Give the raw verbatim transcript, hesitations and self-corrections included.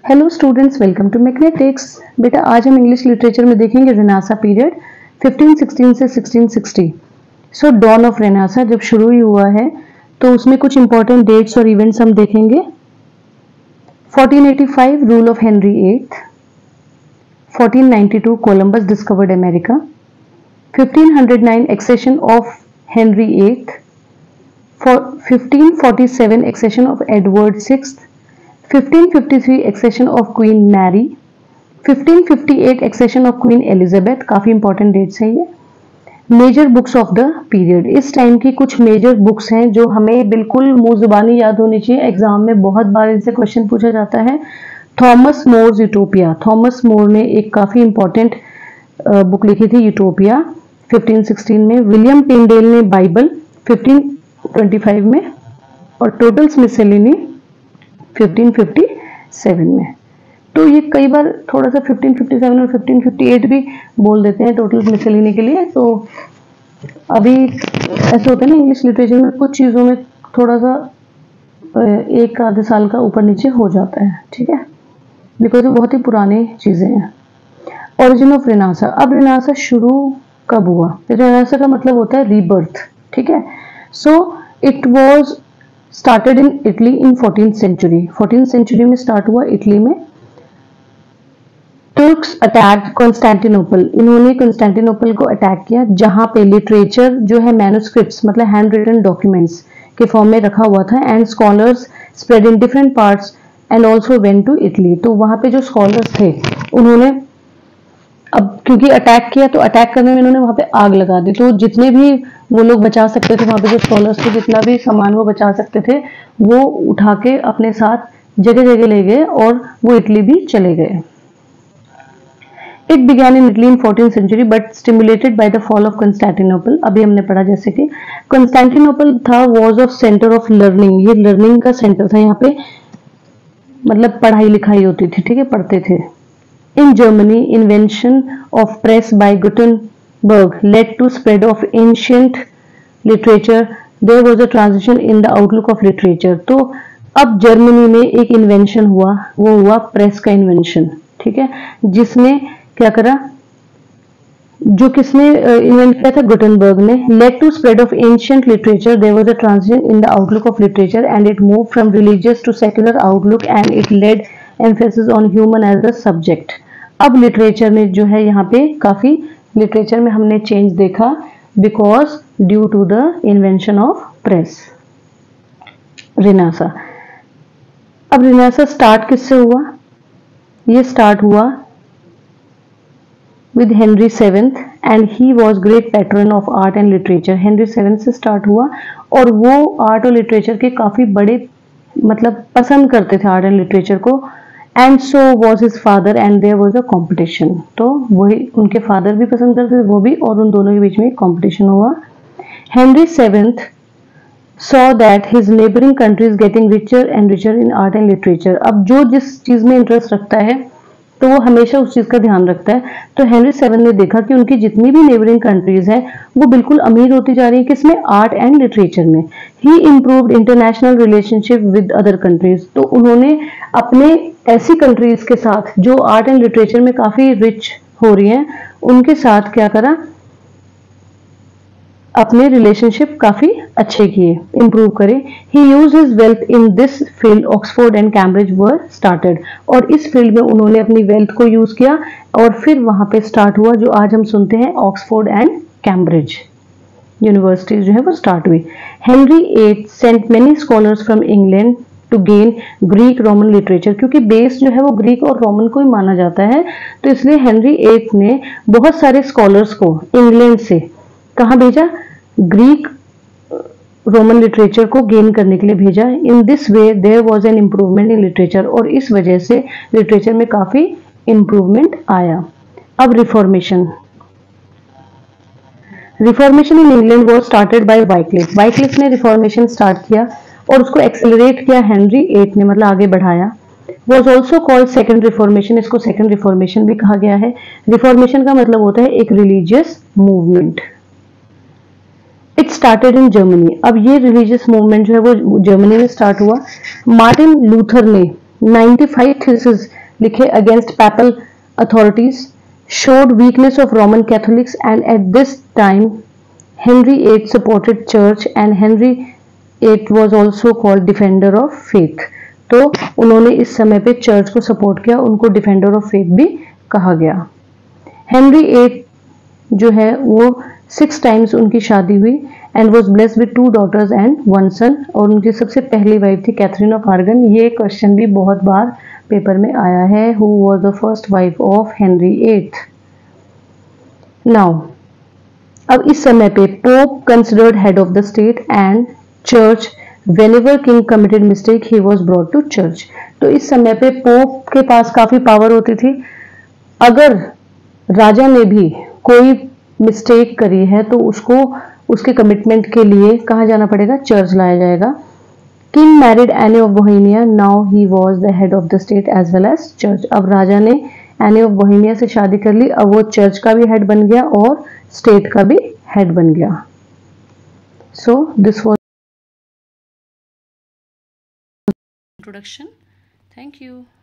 Hello students, welcome to Magnetics. बेटा आज हम इंग्लिश लिटरेचर में देखेंगे रेनेसां पीरियड फिफ्टीन सिक्सटीन से sixteen sixty. So dawn of renaissance जब शुरू ही हुआ है तो उसमें कुछ इंपॉर्टेंट डेट्स और इवेंट्स हम देखेंगे। Fourteen eighty five rule of Henry eight, fourteen ninety two Columbus discovered America, fifteen hundred nine accession of Henry eight, fifteen forty seven accession of Edward sixth, fifteen fifty three accession of queen Mary, fifteen fifty eight accession of queen Elizabeth. काफी important dates हैं ये। Major books of the period, इस time की कुछ major books हैं जो हमें बिल्कुल मुंह जुबानी याद होनी चाहिए। एग्जाम में बहुत बार इनसे क्वेश्चन पूछा जाता है। Thomas More's Utopia, Thomas More ने एक काफी इंपॉर्टेंट बुक लिखी थी यूटोपिया फिफ्टीन सिक्सटीन में। विलियम टिंडेल ने बाइबल फिफ्टीन ट्वेंटी फाइव में, और Tottel's Miscellany fifteen fifty seven में। तो ये कई बार थोड़ा सा फिफ्टीन फिफ्टी सेवन और फिफ्टीन फिफ्टी एट भी बोल देते हैं टोटल्स मिसेलिनी के लिए। तो अभी ऐसे होता है ना इंग्लिश लिटरेचर में, कुछ चीज़ों में थोड़ा सा एक आधे साल का ऊपर नीचे हो जाता है, ठीक है, बिकॉज वो बहुत ही पुरानी चीज़ें हैं। ओरिजिन ऑफ रेनेसां, अब रेनेसां शुरू कब हुआ? रेनेसां का मतलब होता है रीबर्थ, ठीक है। So it was started in Italy in fourteen century, fourteen century में स्टार्ट हुआ इटली में। तुर्क्स अटैक कॉन्स्टेंटिनोपल, इन्होंने कॉन्स्टेंटिनोपल को अटैक किया, जहां पे लिटरेचर जो है मैन्युस्क्रिप्ट्स मतलब हैंड रिटन डॉक्यूमेंट्स के फॉर्म में रखा हुआ था, and scholars spread in different parts and also went to Italy. तो वहां पे जो स्कॉलर्स थे उन्होंने, अब क्योंकि अटैक किया तो अटैक करने में इन्होंने वहां पे आग लगा दी, तो जितने भी वो लोग बचा सकते थे, वहां पे जो स्कॉलर्स थे जितना भी सामान वो बचा सकते थे वो उठा के अपने साथ जगह जगह ले गए और वो इटली भी चले गए। It began in Italy in fourteen century but stimulated by the fall of Constantinople. अभी हमने पढ़ा जैसे कि कंस्टेंटिनोपल था was of centre of learning, ये लर्निंग का सेंटर था, यहाँ पे मतलब पढ़ाई लिखाई होती थी, ठीक है, पढ़ते थे। In Germany, invention of press by Gutenberg led to spread of ancient literature. There was a transition in the outlook of literature. तो अब जर्मनी में एक इन्वेंशन हुआ, वो हुआ प्रेस का इन्वेंशन, ठीक है, जिसने क्या करा, जो किसने इन्वेंट किया था? गुटेनबर्ग ने। led to spread of ancient literature. There was a transition in the outlook of literature and it moved from religious to secular outlook and it led emphasis on human as a subject. अब literature में जो है यहाँ पे काफी literature में हमने change देखा because due to the invention of press. Renaissance, अब रेनेसां स्टार्ट किससे हुआ? ये स्टार्ट हुआ with Henry seventh and he was great patron of art and literature. Henry seventh से स्टार्ट हुआ और वो आर्ट और लिटरेचर के काफी बड़े मतलब पसंद करते थे आर्ट एंड लिटरेचर को। And so was his father and there was a competition, तो वही उनके फादर भी पसंद करते थे वो भी, और उन दोनों के बीच में कॉम्पिटिशन हुआ। Henry seventh saw that his neighbouring countries getting richer and richer in art and literature. अब जो जिस चीज में इंटरेस्ट रखता है तो वो हमेशा उस चीज का ध्यान रखता है। तो हेनरी सेवन ने देखा कि उनकी जितनी भी नेबरिंग कंट्रीज हैं वो बिल्कुल अमीर होती जा रही है, किसमें? आर्ट एंड लिटरेचर में। He improved international relationship with other countries, तो उन्होंने अपने ऐसी कंट्रीज के साथ जो आर्ट एंड लिटरेचर में काफी रिच हो रही हैं उनके साथ क्या करा, अपने रिलेशनशिप काफी अच्छे किए, इंप्रूव करे। He used his wealth in this field, Oxford and Cambridge were started, और इस फील्ड में उन्होंने अपनी वेल्थ को यूज किया और फिर वहां पे स्टार्ट हुआ जो आज हम सुनते हैं ऑक्सफोर्ड एंड कैम्ब्रिज यूनिवर्सिटीज जो है वो स्टार्ट हुई। Henry eight sent many scholars from England to gain Greek Roman literature, क्योंकि बेस जो है वो ग्रीक और रोमन को ही माना जाता है, तो इसलिए हेनरी एट ने बहुत सारे स्कॉलर्स को इंग्लैंड से कहाँ भेजा? ग्रीक रोमन लिटरेचर को गेन करने के लिए भेजा। In this way there was an improvement in literature, और इस वजह से लिटरेचर में काफी इम्प्रूवमेंट आया। अब reformation, reformation in England was started by Wycliffe. Wycliffe ने रिफॉर्मेशन स्टार्ट किया और उसको एक्सेलरेट किया हेनरी एट ने, मतलब आगे बढ़ाया। Was also called second reformation, इसको सेकंड रिफॉर्मेशन भी कहा गया है। रिफॉर्मेशन का मतलब होता है एक religious movement. It started in Germany, अब ये रिलीजियस मूवमेंट जो है वो जर्मनी में स्टार्ट हुआ। मार्टिन लूथर ने ninety-five थीसिस लिखे against papal authorities, showed weakness of Roman Catholics, and at this time Henry the eighth supported church and Henry the eighth was also called defender of faith। तो उन्होंने इस समय पे church को support किया, उनको defender of faith भी कहा गया। हेनरी एट जो है वो सिक्स टाइम्स उनकी शादी हुई and was blessed with two daughters and one son, और उनकी सबसे पहली वाइफ थी कैथरीन ऑफ आर्गन। ये क्वेश्चन भी बहुत बार पेपर में आया है, who was the first wife of Henry eight. Now अब इस समय पे Pope considered head of the state and church, whenever king committed mistake he was brought to church. तो इस समय पे पोप के पास काफी पावर होती थी, अगर राजा ने भी कोई मिस्टेक करी है तो उसको उसके कमिटमेंट के लिए कहाँ जाना पड़ेगा, चर्च लाया जाएगा। King married Anne of Bohemia, now he was the head of the state as well as church. अब राजा ने एनी ऑफ बोहेमिया से शादी कर ली, अब वो चर्च का भी हेड बन गया और स्टेट का भी हेड बन गया। So this was introduction. Thank you.